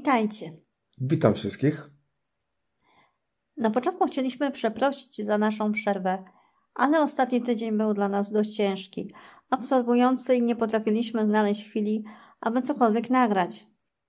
Witajcie. Witam wszystkich. Na początku chcieliśmy przeprosić za naszą przerwę, ale ostatni tydzień był dla nas dość ciężki, absorbujący i nie potrafiliśmy znaleźć chwili, aby cokolwiek nagrać.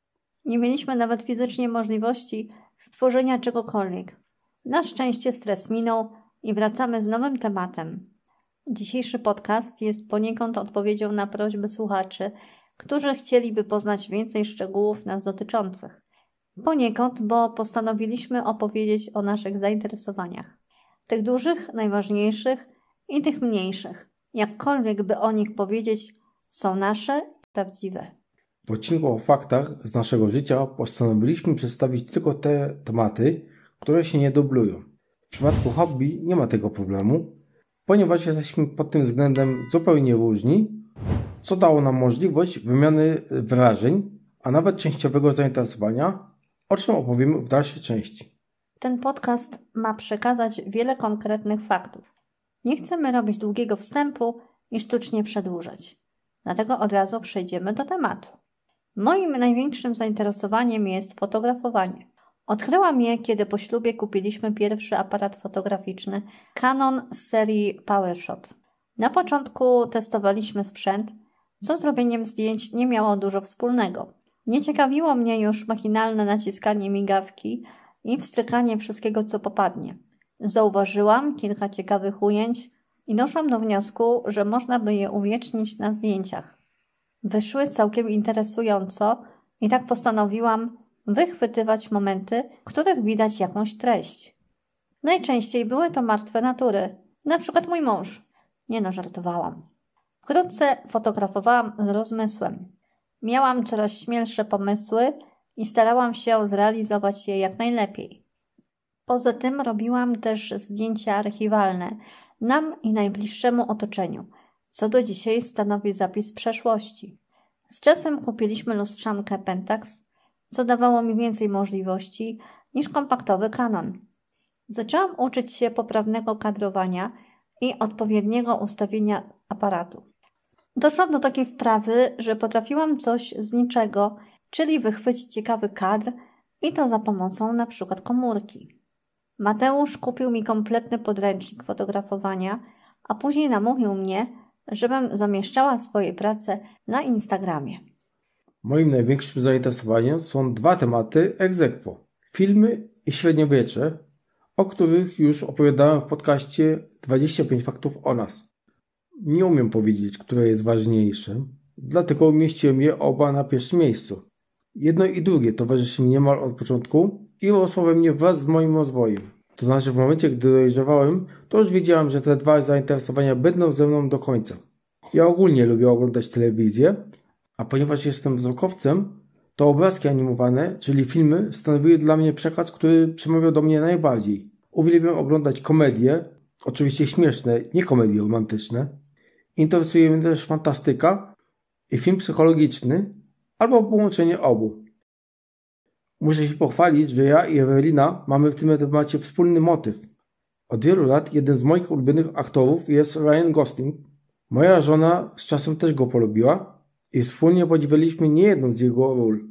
Nie mieliśmy nawet fizycznie możliwości stworzenia czegokolwiek. Na szczęście stres minął i wracamy z nowym tematem. Dzisiejszy podcast jest poniekąd odpowiedzią na prośby słuchaczy, którzy chcieliby poznać więcej szczegółów nas dotyczących. Poniekąd, bo postanowiliśmy opowiedzieć o naszych zainteresowaniach. Tych dużych, najważniejszych i tych mniejszych. Jakkolwiek by o nich powiedzieć, są nasze i prawdziwe. W odcinku o faktach z naszego życia postanowiliśmy przedstawić tylko te tematy, które się nie dublują. W przypadku hobby nie ma tego problemu, ponieważ jesteśmy pod tym względem zupełnie różni, co dało nam możliwość wymiany wrażeń, a nawet częściowego zainteresowania, o czym opowiemy w dalszej części. Ten podcast ma przekazać wiele konkretnych faktów. Nie chcemy robić długiego wstępu i sztucznie przedłużać. Dlatego od razu przejdziemy do tematu. Moim największym zainteresowaniem jest fotografowanie. Odkryłam je, kiedy po ślubie kupiliśmy pierwszy aparat fotograficzny Canon z serii PowerShot. Na początku testowaliśmy sprzęt, co z robieniem zdjęć nie miało dużo wspólnego. Nie ciekawiło mnie już machinalne naciskanie migawki i wstrykanie wszystkiego, co popadnie. Zauważyłam kilka ciekawych ujęć i doszłam do wniosku, że można by je uwiecznić na zdjęciach. Wyszły całkiem interesująco i tak postanowiłam wychwytywać momenty, w których widać jakąś treść. Najczęściej były to martwe natury, na przykład mój mąż. Żartowałam. Wkrótce fotografowałam z rozmysłem. Miałam coraz śmielsze pomysły i starałam się zrealizować je jak najlepiej. Poza tym robiłam też zdjęcia archiwalne nam i najbliższemu otoczeniu, co do dzisiaj stanowi zapis przeszłości. Z czasem kupiliśmy lustrzankę Pentax, co dawało mi więcej możliwości niż kompaktowy Canon. Zaczęłam uczyć się poprawnego kadrowania i odpowiedniego ustawienia aparatu. Doszłam do takiej wprawy, że potrafiłam coś z niczego, czyli wychwycić ciekawy kadr i to za pomocą np. komórki. Mateusz kupił mi kompletny podręcznik fotografowania, a później namówił mnie, żebym zamieszczała swoje prace na Instagramie. Moim największym zainteresowaniem są dwa tematy ex aequo: filmy i średniowiecze, o których już opowiadałem w podcaście 25 faktów o nas. Nie umiem powiedzieć, które jest ważniejsze, dlatego umieściłem je oba na pierwszym miejscu. Jedno i drugie towarzyszy mi niemal od początku i rosło we mnie wraz z moim rozwojem. To znaczy w momencie, gdy dojrzewałem, to już wiedziałem, że te dwa zainteresowania będą ze mną do końca. Ja ogólnie lubię oglądać telewizję, a ponieważ jestem wzrokowcem, to obrazki animowane, czyli filmy, stanowiły dla mnie przekaz, który przemawiał do mnie najbardziej. Uwielbiam oglądać komedie, oczywiście śmieszne, nie komedie romantyczne. Interesuje mnie też fantastyka i film psychologiczny, albo połączenie obu. Muszę się pochwalić, że ja i Ewelina mamy w tym temacie wspólny motyw. Od wielu lat jeden z moich ulubionych aktorów jest Ryan Gosling. Moja żona z czasem też go polubiła i wspólnie podziwialiśmy niejedną z jego ról.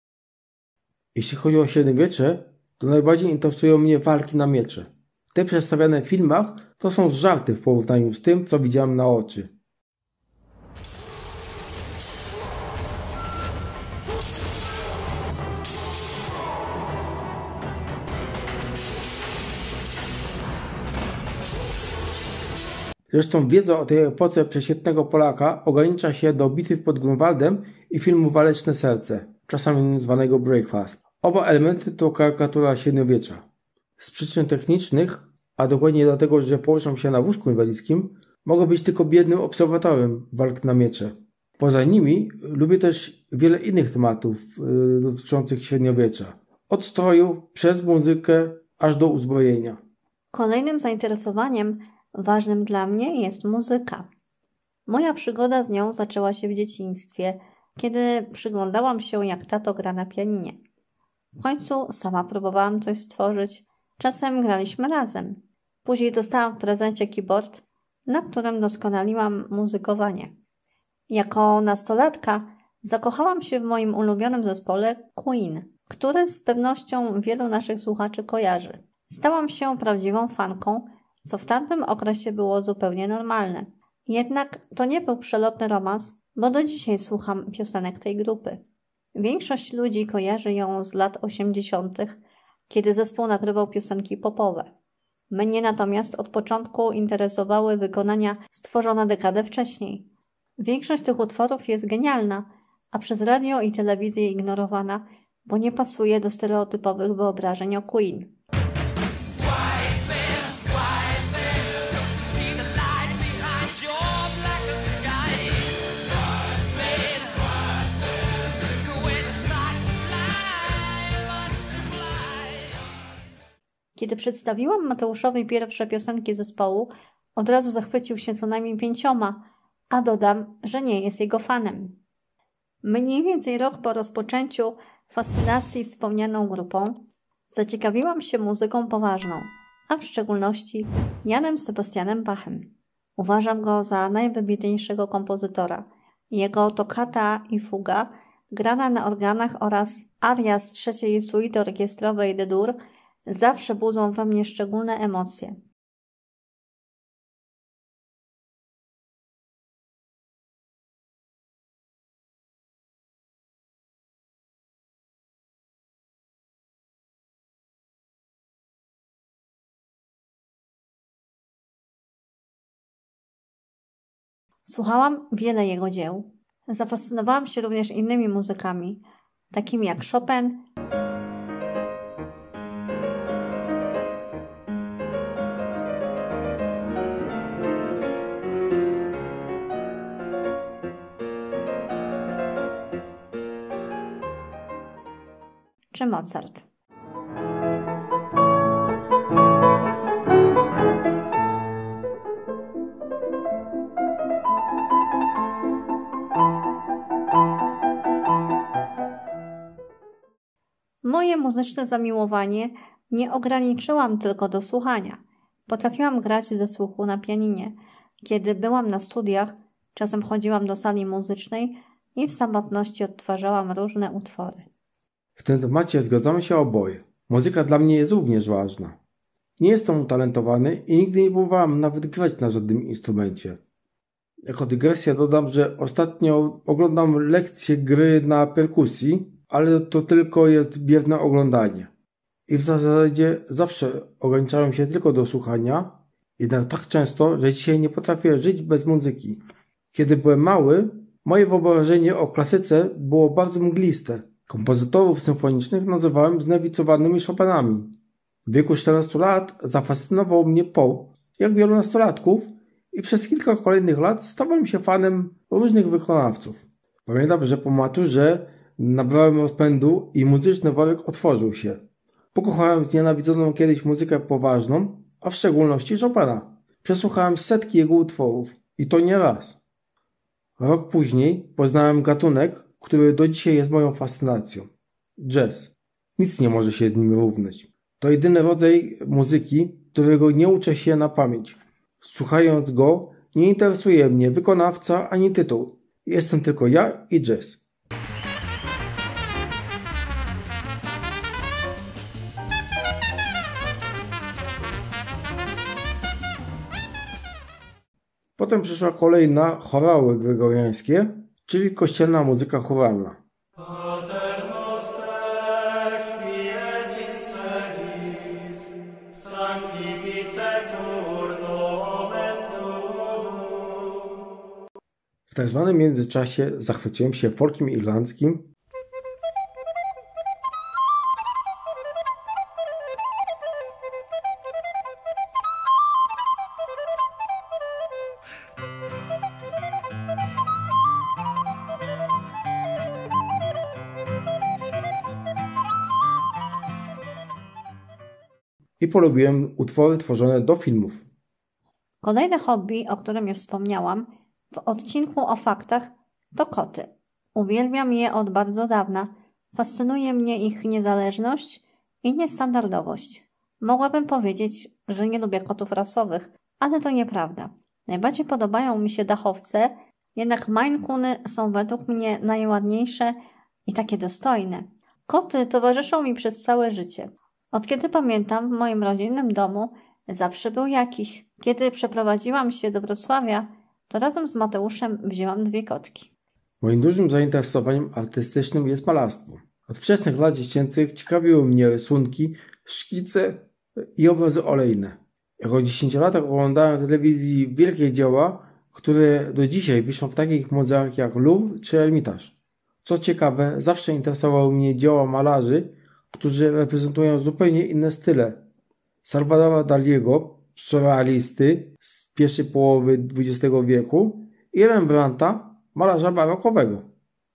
Jeśli chodzi o średniowiecze, to najbardziej interesują mnie walki na miecze. Te przedstawiane w filmach to są żarty w porównaniu z tym, co widziałem na oczy. Zresztą wiedza o tej epoce przeciętnego Polaka ogranicza się do bitwy pod Grunwaldem i filmu Waleczne serce, czasami zwanego Braveheart. Oba elementy to karykatura średniowiecza. Z przyczyn technicznych, a dokładnie dlatego, że poruszam się na wózku inwalidzkim, mogę być tylko biednym obserwatorem walk na miecze. Poza nimi lubię też wiele innych tematów dotyczących średniowiecza. Od strojów, przez muzykę, aż do uzbrojenia. Kolejnym zainteresowaniem ważnym dla mnie jest muzyka. Moja przygoda z nią zaczęła się w dzieciństwie, kiedy przyglądałam się, jak tato gra na pianinie. W końcu sama próbowałam coś stworzyć, czasem graliśmy razem. Później dostałam w prezencie keyboard, na którym doskonaliłam muzykowanie. Jako nastolatka zakochałam się w moim ulubionym zespole Queen, który z pewnością wielu naszych słuchaczy kojarzy. Stałam się prawdziwą fanką, co w tamtym okresie było zupełnie normalne. Jednak to nie był przelotny romans, bo do dzisiaj słucham piosenek tej grupy. Większość ludzi kojarzy ją z lat 80., kiedy zespół nagrywał piosenki popowe. Mnie natomiast od początku interesowały wykonania stworzone dekadę wcześniej. Większość tych utworów jest genialna, a przez radio i telewizję ignorowana, bo nie pasuje do stereotypowych wyobrażeń o Queen. Kiedy przedstawiłam Mateuszowi pierwsze piosenki zespołu, od razu zachwycił się co najmniej 5, a dodam, że nie jest jego fanem. Mniej więcej rok po rozpoczęciu fascynacji wspomnianą grupą, zaciekawiłam się muzyką poważną, a w szczególności Janem Sebastianem Bachem. Uważam go za najwybitniejszego kompozytora. Jego toccata i fuga, grana na organach oraz aria z trzeciej suity orkiestrowej D-dur zawsze budzą we mnie szczególne emocje. Słuchałam wiele jego dzieł. Zafascynowałam się również innymi muzykami, takimi jak Chopin, czy Mozart. Moje muzyczne zamiłowanie nie ograniczyłam tylko do słuchania. Potrafiłam grać ze słuchu na pianinie. Kiedy byłam na studiach, czasem chodziłam do sali muzycznej i w samotności odtwarzałam różne utwory. W tym temacie zgadzamy się oboje. Muzyka dla mnie jest również ważna. Nie jestem utalentowany i nigdy nie próbowałem nawet grać na żadnym instrumencie. Jako dygresję dodam, że ostatnio oglądam lekcje gry na perkusji, ale to tylko jest bierne oglądanie. I w zasadzie zawsze ograniczałem się tylko do słuchania, jednak tak często, że dzisiaj nie potrafię żyć bez muzyki. Kiedy byłem mały, moje wyobrażenie o klasyce było bardzo mgliste. Kompozytorów symfonicznych nazywałem znewicowanymi Chopinami. W wieku 14 lat zafascynował mnie pop, jak wielu nastolatków, i przez kilka kolejnych lat stałem się fanem różnych wykonawców. Pamiętam, że po maturze nabrałem rozpędu i muzyczny worek otworzył się. Pokochałem znienawidzoną kiedyś muzykę poważną, a w szczególności Chopina. Przesłuchałem setki jego utworów i to nie raz. Rok później poznałem gatunek, który do dzisiaj jest moją fascynacją. Jazz. Nic nie może się z nim równać. To jedyny rodzaj muzyki, którego nie uczę się na pamięć. Słuchając go, nie interesuje mnie wykonawca ani tytuł. Jestem tylko ja i jazz. Potem przyszła kolej na chorały gregoriańskie, czyli kościelna muzyka chóralna. W tak zwanym międzyczasie zachwyciłem się folkiem irlandzkim, i polubiłem utwory tworzone do filmów. Kolejne hobby, o którym już wspomniałam w odcinku o faktach, to koty. Uwielbiam je od bardzo dawna. Fascynuje mnie ich niezależność i niestandardowość. Mogłabym powiedzieć, że nie lubię kotów rasowych, ale to nieprawda. Najbardziej podobają mi się dachowce, jednak Maine Coony są według mnie najładniejsze i takie dostojne. Koty towarzyszą mi przez całe życie. Od kiedy pamiętam, w moim rodzinnym domu zawsze był jakiś. Kiedy przeprowadziłam się do Wrocławia, to razem z Mateuszem wzięłam 2 kotki. Moim dużym zainteresowaniem artystycznym jest malarstwo. Od wczesnych lat dziecięcych ciekawiły mnie rysunki, szkice i obrazy olejne. Jako 10-latek oglądałem w telewizji wielkie dzieła, które do dzisiaj wiszą w takich muzeach jak Louvre czy Ermitaż. Co ciekawe, zawsze interesowały mnie dzieła malarzy, którzy reprezentują zupełnie inne style. Salvadora Daliego, surrealisty z pierwszej połowy XX wieku i Rembrandta, malarza barokowego.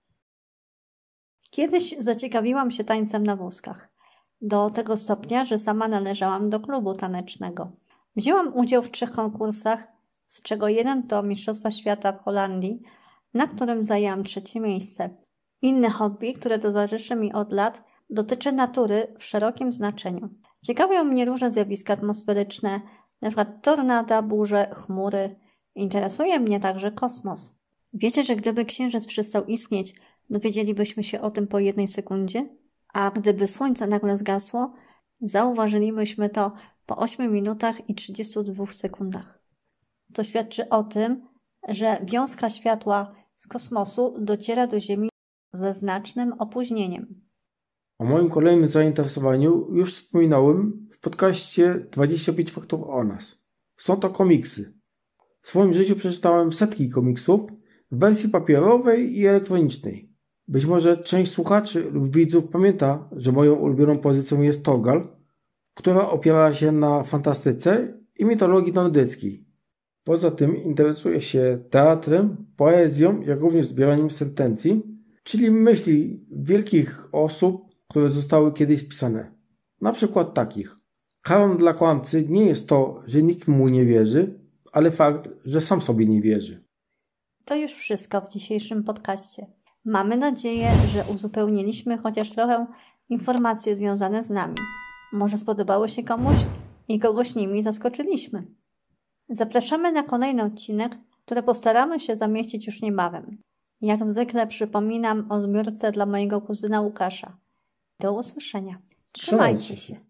Kiedyś zaciekawiłam się tańcem na wózkach. Do tego stopnia, że sama należałam do klubu tanecznego. Wzięłam udział w 3 konkursach, z czego jeden to Mistrzostwa Świata w Holandii, na którym zajęłam 3. miejsce. Inne hobby, które towarzyszy mi od lat, dotyczy natury w szerokim znaczeniu. Ciekawią mnie różne zjawiska atmosferyczne, np. tornada, burze, chmury. Interesuje mnie także kosmos. Wiecie, że gdyby Księżyc przestał istnieć, dowiedzielibyśmy się o tym po 1 sekundzie? A gdyby Słońce nagle zgasło, zauważylibyśmy to po 8 minutach i 32 sekundach. To świadczy o tym, że wiązka światła z kosmosu dociera do Ziemi ze znacznym opóźnieniem. O moim kolejnym zainteresowaniu już wspominałem w podcaście 25 faktów o nas. Są to komiksy. W swoim życiu przeczytałem setki komiksów w wersji papierowej i elektronicznej. Być może część słuchaczy lub widzów pamięta, że moją ulubioną pozycją jest Torgal, która opiera się na fantastyce i mitologii nordyckiej. Poza tym interesuje się teatrem, poezją, jak również zbieraniem sentencji, czyli myśli wielkich osób, które zostały kiedyś spisane. Na przykład takich. Karą dla kłamcy nie jest to, że nikt mu nie wierzy, ale fakt, że sam sobie nie wierzy. To już wszystko w dzisiejszym podcaście. Mamy nadzieję, że uzupełniliśmy chociaż trochę informacje związane z nami. Może spodobały się komuś i kogoś nimi zaskoczyliśmy. Zapraszamy na kolejny odcinek, który postaramy się zamieścić już niebawem. Jak zwykle przypominam o zbiórce dla mojego kuzyna Łukasza. Do usłyszenia. Trzymajcie się.